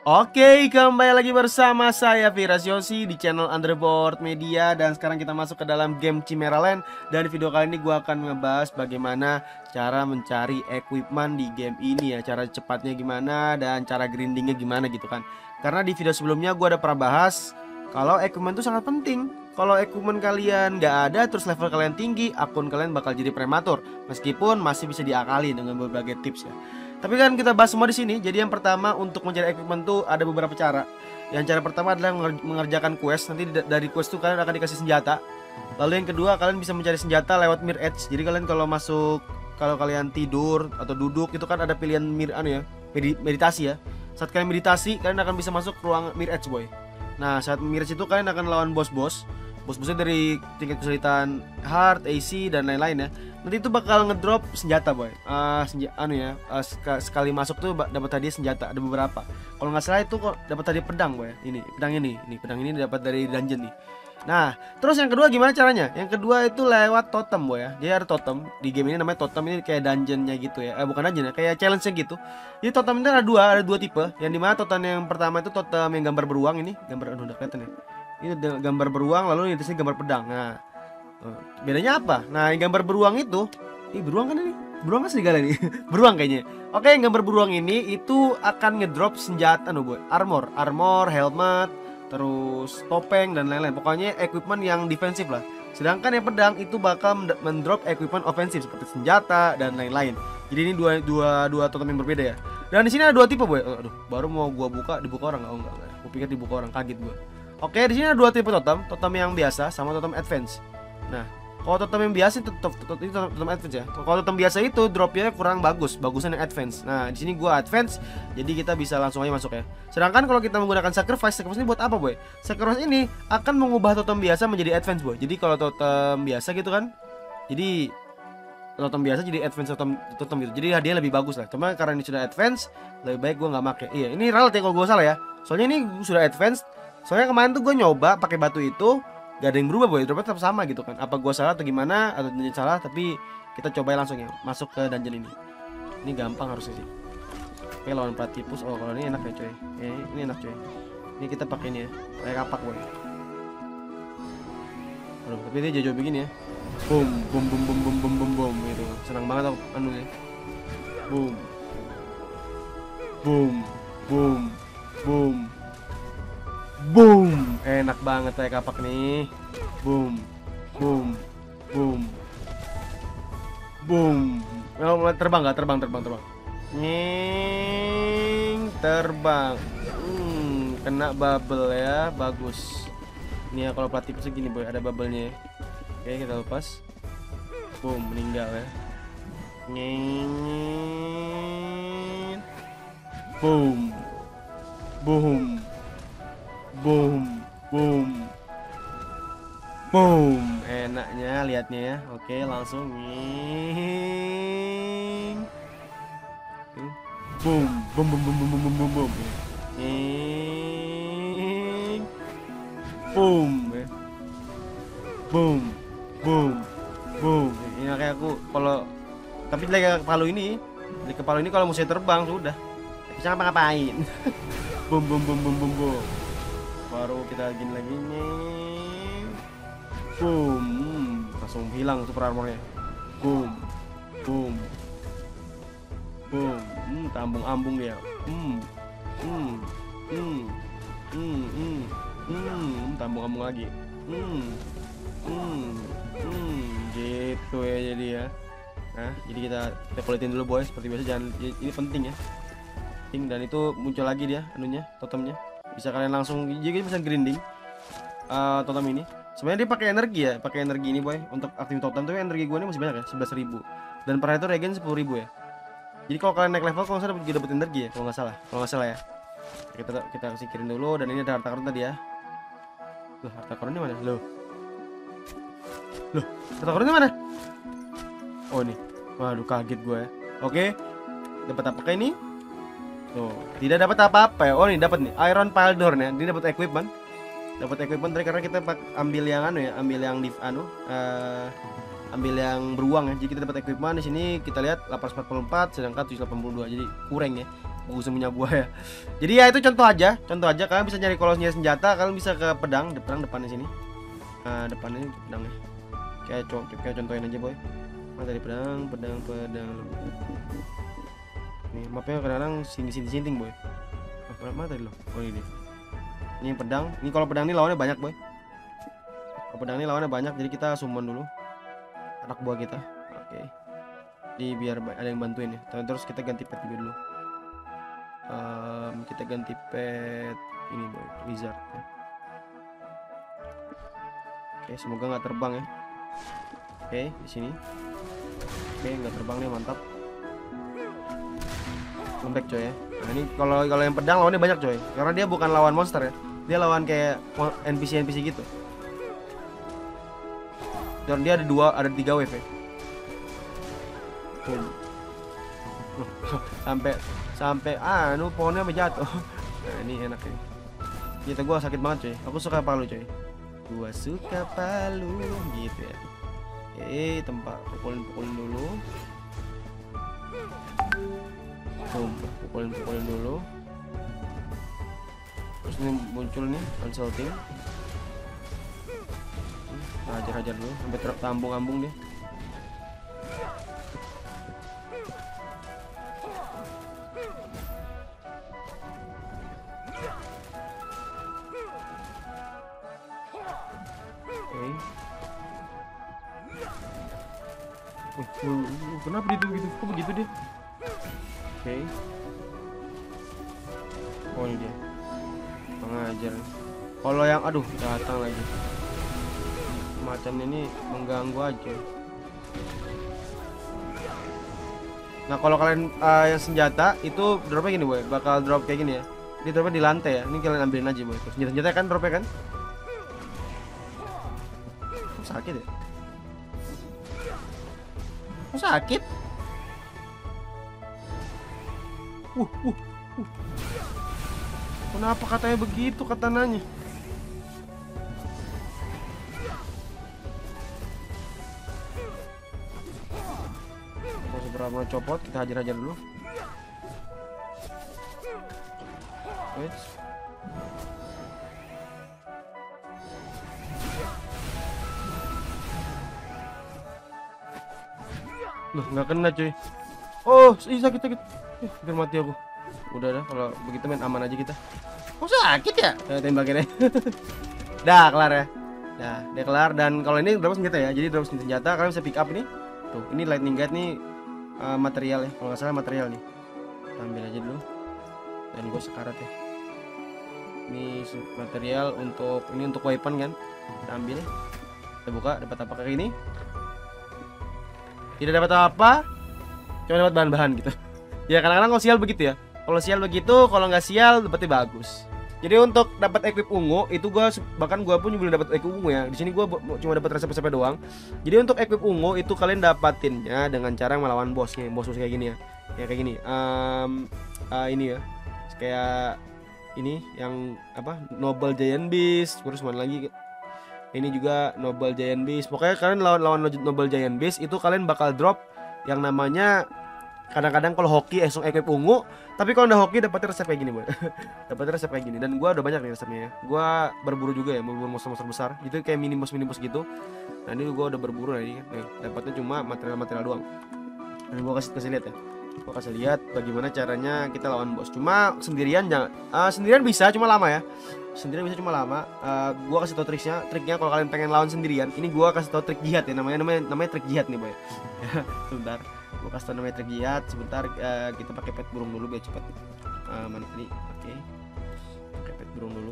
Oke, kembali lagi bersama saya Viras Yosi di channel Underboard Media. Dan sekarang kita masuk ke dalam game Chimera Land. Dan di video kali ini gue akan ngebahas bagaimana cara mencari equipment di game ini ya. Cara cepatnya gimana dan cara grindingnya gimana gitu kan. Karena di video sebelumnya gue ada pernah bahas kalau equipment itu sangat penting. Kalau equipment kalian nggak ada, terus level kalian tinggi, akun kalian bakal jadi prematur. Meskipun masih bisa diakali dengan berbagai tips ya. Tapi kan kita bahas semua di sini. Jadi yang pertama untuk mencari equipment tuh ada beberapa cara. Yang cara pertama adalah mengerjakan quest. Nanti dari quest tuh kalian akan dikasih senjata. Lalu yang kedua, kalian bisa mencari senjata lewat mirror edge. Jadi kalian kalau masuk, kalau kalian tidur atau duduk itu kan ada pilihan meditasi ya. Saat kalian meditasi, kalian akan bisa masuk ke ruang mirror edge boy. Nah saat mirror edge itu kalian akan lawan bos-bos. Bos-bosnya dari tingkat kesulitan hard, AC dan lain-lain ya. Nanti itu bakal ngedrop senjata boy. Sekali masuk tuh dapat hadiah senjata, ada beberapa. Kalau nggak salah itu kok dapat hadiah pedang boy. Ini pedang ini dapat dari dungeon nih. Nah terus yang kedua gimana caranya? Yang kedua itu lewat totem boy ya. Jadi ada totem di game ini, namanya totem. Ini kayak dungeonnya gitu ya. Bukan dungeon ya, kayak challenge-nya gitu. Jadi totem itu ada dua tipe. Yang dimana totem yang pertama itu totem yang gambar beruang ini. Udah kelihatan ya. Ini gambar beruang, lalu ini gambar pedang. Nah bedanya apa? Nah yang gambar beruang itu, beruang kan ini? Beruang kan serigala nih. Beruang kayaknya. Oke, yang gambar beruang ini itu akan ngedrop senjata boy. Armor, helmet, terus topeng dan lain-lain. Pokoknya equipment yang defensif lah. Sedangkan yang pedang itu bakal mendrop equipment ofensif seperti senjata dan lain-lain. Jadi ini dua totem yang berbeda ya. Dan di sini ada dua tipe boy. Aduh, baru mau gua dibuka orang. Enggak. Gua pikir dibuka orang, kaget gua. Oke, di sini ada dua tipe totem yang biasa sama totem advance. Nah, kalau totem yang biasa itu totem advance ya. Kalau totem biasa itu dropnya kurang bagusan yang advance. Nah, di sini gua advance, jadi kita bisa langsung aja masuk ya. Sedangkan kalau kita menggunakan sacrifice ini buat apa, boy? Sacrifice ini akan mengubah totem biasa menjadi advance, boy. Jadi kalau totem biasa gitu kan, jadi totem biasa jadi advance totem gitu. Jadi hadiah lebih bagus lah. Cuma karena ini sudah advance, lebih baik gua nggak make. Iya, ini relatif kalau gua salah ya. Soalnya ini sudah advance. Soalnya kemarin tuh gue nyoba pakai batu itu gak ada yang berubah boy, dropnya tetap sama gitu kan. Apa gue salah atau gimana, atau dungeon salah. Tapi kita coba langsung ya masuk ke dungeon ini. Ini gampang harusnya sih. Oke, lawan Platypus. Oh kalau ini enak ya coy. Ini enak coy. Ini kita pakai ini ya, kayak kapak boy. Aduh, tapi dia jauh-jauh begini ya. Boom gitu. Senang banget aku anunya. Boom, enak banget kayak kapak nih. Boom. Terbang nggak? Terbang. Terbang. Kena bubble ya, bagus. Ini ya kalau Platypus segini boy, ada bubble-nya ya. Oke, kita lepas. Boom, meninggal ya. Boom. Enaknya liatnya ya. Oke, langsung boom. Ini kayak aku kalau tapi dari kepala ini kalau musuhnya terbang sudah bisa ngapa-ngapain. Boom. Baru kita gini lagi nih. Boom. Langsung hilang super armornya. Boom. Tambung-ambung dia. Tambung-ambung lagi. Gitu ya jadi ya. Nah, jadi kita kulitin dulu boy, seperti biasa. Jangan, ini penting ya. Dan itu muncul lagi dia anunya, totemnya. Bisa kalian langsung, jadi bisa grinding totem ini. Sebenarnya dia pakai energi ini boy. Untuk aktif totem tuh energi gue ini masih banyak ya, 11.000. Dan per itu regen 10.000 ya. Jadi kalau kalian naik level kalau nggak salah dapat energi ya, kalau nggak salah ya. Kita singkirin dulu. Dan ini ada harta karun tadi ya. Loh, harta karunnya mana? Loh, harta karunnya mana? Oh ini. Waduh, kaget gue ya. Oke, dapat apa kayak ini? Tuh, tidak dapat apa-apa ya. Oh ini dapat nih Iron Pile Door ya. Ini dapat equipment. Tadi karena kita ambil yang ambil yang beruang ya. Jadi kita dapat equipment di sini kita lihat 844 sedangkan 782. Jadi kurang ya. buku sembunyi gua ya. Jadi ya itu contoh aja kalian bisa nyari kalau nyari senjata kalian bisa ke pedang depannya sini. Nah, depannya pedangnya. Kayak contohin aja boy. Mana tadi pedang. Nih mapnya kadang-kadang sini boy. Mana tadi lo? Oh ini. Ini pedang. Ini kalau pedang ini lawannya banyak boy. Kalau pedang ini lawannya banyak jadi kita summon dulu anak buah kita. Oke. Jadi biar ada yang bantuin ya. Terus kita ganti pet dulu. Kita ganti pet ini boy, wizard ya. Oke, semoga nggak terbang ya. Oke, di sini. Oke, nggak terbang nih, mantap. Lembek coy ya. Nah ini kalau yang pedang lawannya banyak coy, karena dia bukan lawan monster ya, dia lawan kayak NPC gitu. Dan dia ada 3 wave ya. sampai pohonnya sampai jatuh. Nah ini enak ya. Kita gua sakit banget coy. Aku suka palu coy. Gua suka palu gitu ya. Oke, tempat pukulin dulu. Pukulin dulu. Terus ini muncul nih consulting. Hajar dulu sampai terambung-ambung dia. Kenapa gitu? Kok begitu dia? Oke. Oh ini dia. Pengajar. Kalau yang aduh datang lagi. Macam ini mengganggu aja. Nah kalau kalian yang senjata itu dropnya gini boy, bakal drop kayak gini ya. Ini dropnya di lantai ya. Ini kalian ambilin aja boy. Senjata kan dropnya kan? Sakit ya? Sakit. Kenapa katanya begitu katananya? Masih berapa copot, kita hajar dulu. Wait. Loh, nggak kena cuy. Oh, sakit. Hampir mati aku. Udah dah, kalau begitu main aman aja kita. Oh sakit ya? Tembakinnya. Dah kelar ya. Nah, dia kelar dan kalau ini drop senjata ya. Jadi drop senjata kalian bisa pick up nih. Tuh, ini lightning guide nih material ya. Kalau nggak salah material nih. Kita ambil aja dulu. Dan gue sekarat ya. Ini material untuk weapon kan. Kita ambil. Kita buka, dapat apa kayak ini? Tidak dapat apa? Cuma dapat bahan-bahan gitu. Ya kadang-kadang kalau sial begitu ya. Kalau sial begitu, kalau nggak sial dapatnya bagus. Jadi untuk dapat equip ungu itu gua pun belum dapat equip ungu ya. Di sini gua cuma dapat resep-resepnya doang. Jadi untuk equip ungu itu kalian dapatinnya dengan cara melawan bosnya, bos kayak gini ya. Ya kayak gini. Ini ya. Kayak ini yang apa? Noble Giant Beast, terus mana lagi? Ini juga Noble Giant Beast. Pokoknya kalian lawan Noble Giant Beast itu kalian bakal drop yang namanya kadang-kadang kalau hoki equip ungu, tapi kalau udah hoki dapetnya resep kayak gini boy. Dapetnya resep kayak gini dan gua udah banyak nih resepnya ya. Gua berburu juga ya, berburu monster-monster besar. Itu kayak mini boss gitu. Nah ini gua udah berburu nih kan. Nih, dapatnya cuma material-material doang. Dan gua kasih lihat ya. Gua kasih lihat bagaimana caranya kita lawan bos. Cuma sendirian jangan. Sendirian bisa cuma lama ya. Sendirian bisa cuma lama. Gua kasih tau triknya kalau kalian pengen lawan sendirian. Ini gua kasih tau trik jihad ya, namanya trik jihad nih boy. Sebentar. Gua kasih tau namanya trik jihad. Sebentar kita pakai pet burung dulu biar cepet. Mana tadi? Oke. Pakai pet burung dulu.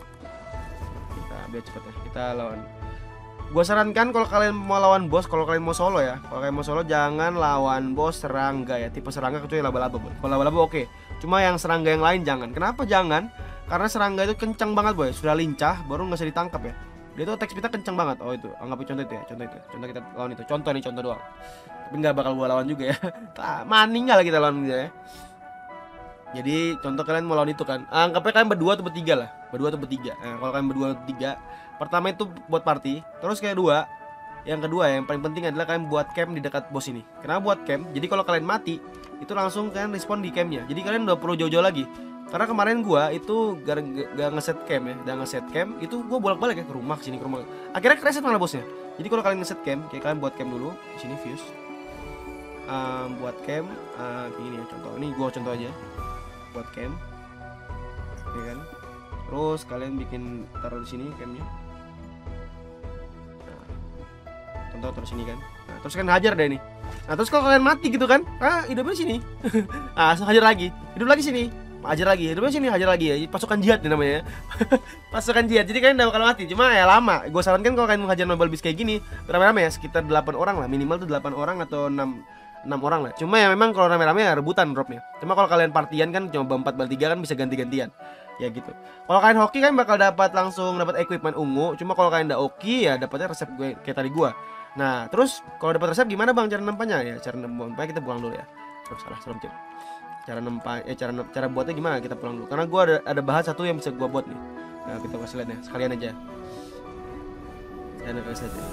Kita biar cepet ya. Kita lawan. Gua sarankan kalau kalian mau lawan bos, kalau kalian mau solo ya. Kalau kalian mau solo jangan lawan bos serangga ya. Tipe serangga kecuali laba-laba boy. Kalau laba-laba oke. Cuma yang serangga yang lain jangan. Kenapa jangan? Karena serangga itu kencang banget boy, sudah lincah baru nggak bisa ditangkap ya. Dia tuh attack speednya kencang banget. Oh itu, anggap contoh itu ya, contoh kita lawan itu. Contoh doang. Tapi nggak bakal gua lawan juga ya. Maninggal kita lawan dia ya. Jadi contoh kalian mau lawan itu kan, anggapnya kalian berdua atau bertiga lah, berdua atau bertiga. Nah, kalau kalian berdua atau bertiga, pertama itu buat party, terus kayak dua yang kedua yang paling penting adalah kalian buat camp di dekat bos ini. Kenapa buat camp? Jadi kalau kalian mati itu langsung kalian respawn di campnya. Jadi kalian udah perlu jauh-jauh lagi. Karena kemarin gua itu gak ngeset camp ya, udah ngeset camp itu gua bolak-balik ya ke rumah sini ke rumah. Akhirnya reset malah bosnya. Jadi kalau kalian ngeset camp, kayak kalian buat camp dulu di sini fuse. Buat camp kayak gini ya contoh. Ini gua contoh aja. Buat camp. Oke kan? Terus kalian bikin taruh di sini campnya. Nah, contoh taruh sini kan. Nah, terus kan hajar deh nih. Nah, terus kalau kalian mati gitu kan, hidupnya sini. Hajar lagi. Hidup lagi sini. Hajar lagi. Hidupnya sini, hajar lagi ya. Pasukan jihad nih namanya. Pasukan jihad. Jadi kalian udah bakal mati. Cuma ya lama. Gue sarankan kalau kalian menghajar Noble Beast kayak gini, rame-rame ya, sekitar 8 orang lah. Minimal tuh 8 orang atau 6 orang lah. Cuma ya memang kalau rame-rame ya rebutan dropnya. Cuma kalau kalian partian kan cuma 4 3 kan bisa ganti-gantian. Ya gitu. Kalau kalian hoki kan bakal dapat langsung dapat equipment ungu. Cuma kalau kalian udah hoki ya dapatnya resep gue kayak tadi gua. Nah, terus kalau dapat resep gimana Bang cara nempanya ya? Cara nempanya kita pulang dulu ya. Terus salah serem cek. Cara nempa cara buatnya gimana? Kita pulang dulu. Karena gua ada bahan satu yang bisa gua buat nih. Nah, kita kasih lihat ya. Sekalian aja. Dan kasih lihat ya.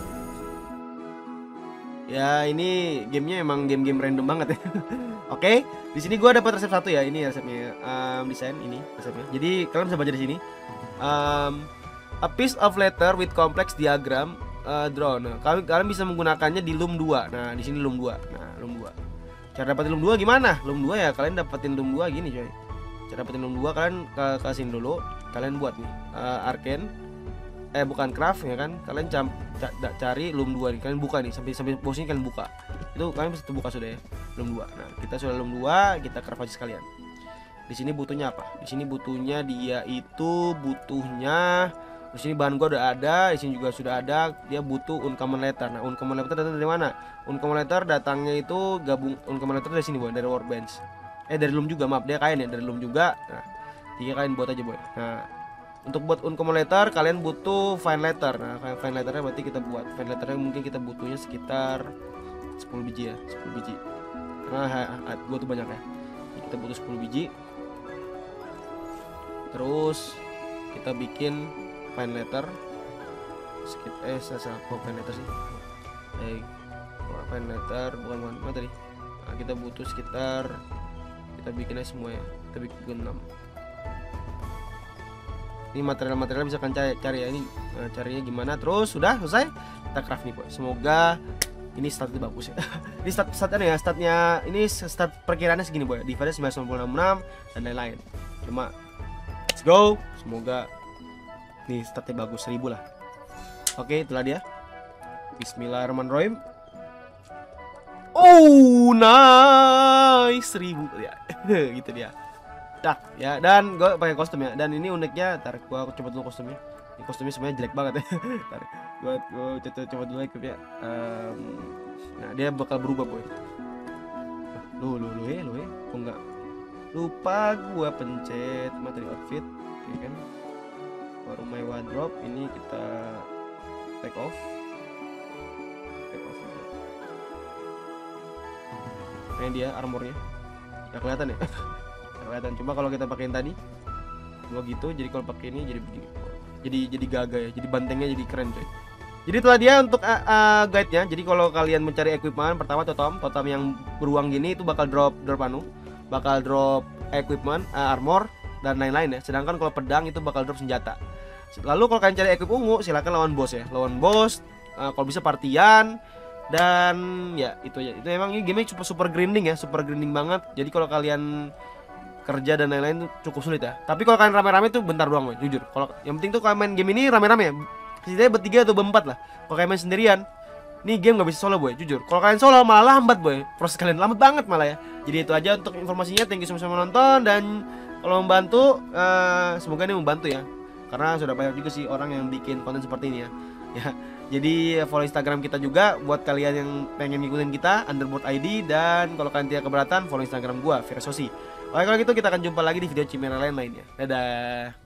Ya, ini gamenya emang game-game random banget ya. Oke, di sini gua dapat resep satu ya. Ini resepnya. Desain ini resepnya. Jadi kalian bisa baca di sini. A piece of letter with complex diagram draw. Nah, kalian bisa menggunakannya di loom 2. Nah, di sini loom 2. Nah, loom 2. Cara dapetin loom 2 gimana? Loom 2 ya kalian dapetin loom 2 gini coy. Cara dapetin loom 2 kalian ke sini dulu. Kalian buat nih arcane bukan craft ya kan. Kalian cari loom 2 nih. Kalian buka nih sampai bawah sini kalian buka. Itu kalian bisa buka sudah ya. Loom 2. Nah, kita sudah loom 2, kita craft aja sekalian. Di sini butuhnya apa? Di sini butuhnya dia itu di sini bahan gua udah ada, di sini juga sudah ada. Dia butuh uncommon letter. Nah, uncommon letter datang dari mana? Uncommon letter datangnya itu gabung uncommon letter dari sini, boy, dari workbench. Dari loom juga, maaf, dia kain ya, dari loom juga. Nah, 3 kalian buat aja, boy. Nah, untuk buat uncommon letter kalian butuh fine letter. Nah, fine letternya berarti kita buat. Fine letternya mungkin kita butuhnya sekitar 10 biji ya, 10 biji. Karena gua tuh banyak ya. Kita butuh 10 biji. Terus kita bikin fine letter fine letter sih fine letter bukan mana tadi. Nah, kita butuh sekitar, kita bikinnya semua ya, kita bikin 6. Ini material-material bisa kan cari ya, ini carinya gimana. Terus sudah selesai, kita craft nih boy. Semoga ini statnya bagus ya. Ini statnya ya, ini stat perkiraannya segini boy, divide 996 dan lain-lain. Cuma let's go, semoga nih statnya bagus, 1000 lah. Oke, itulah dia. Bismillahirrahmanirrahim. Oh, nice, 1000 ya. Gitu dia. Dah, ya, dan gue pakai kostum ya. Dan ini uniknya, ntar gua coba dulu kostumnya. Ini kostumnya sebenarnya jelek banget ya. Ntar gua coba dulu ya. Nah, dia bakal berubah, boy. Lu kok enggak lupa gua pencet materi outfit, ya kan? Baru my wardrobe ini kita take off. Ini dia armornya. Ya kelihatan ya. Kelihatan. Cuma kalau kita pakein tadi gua gitu, jadi kalau pakai ini jadi begini. Jadi gagah ya. Jadi bantengnya jadi keren coy. Jadi itulah dia untuk guide-nya. Jadi kalau kalian mencari equipment, pertama totem yang beruang gini itu bakal drop bakal drop equipment, armor dan lain-lain ya. Sedangkan kalau pedang itu bakal drop senjata. Lalu kalau kalian cari equip ungu, silakan lawan bos ya. Lawan bos, kalau bisa partian. Dan ya itu aja. Itu emang ini game super grinding ya, super grinding banget. Jadi kalau kalian kerja dan lain-lain itu cukup sulit ya. Tapi kalau kalian rame-rame tuh bentar doang, boy, jujur. Kalau yang penting tuh kalian main game ini rame-rame ya. Setidaknya bertiga atau berempat lah. Kalau kalian main sendirian, nih game nggak bisa solo, boy, jujur. Kalau kalian solo malah lambat, boy. Proses kalian lambat banget malah ya. Jadi itu aja untuk informasinya. Thank you semua menonton, dan kalau membantu, semoga ini membantu ya. Karena sudah banyak juga sih orang yang bikin konten seperti ini ya. Ya, jadi follow Instagram kita juga buat kalian yang pengen ngikutin kita, Underboard ID. Dan kalau kalian tidak keberatan, follow Instagram gua, Virasosi. Oke, kalau gitu kita akan jumpa lagi di video Chimera lainnya. Dadah.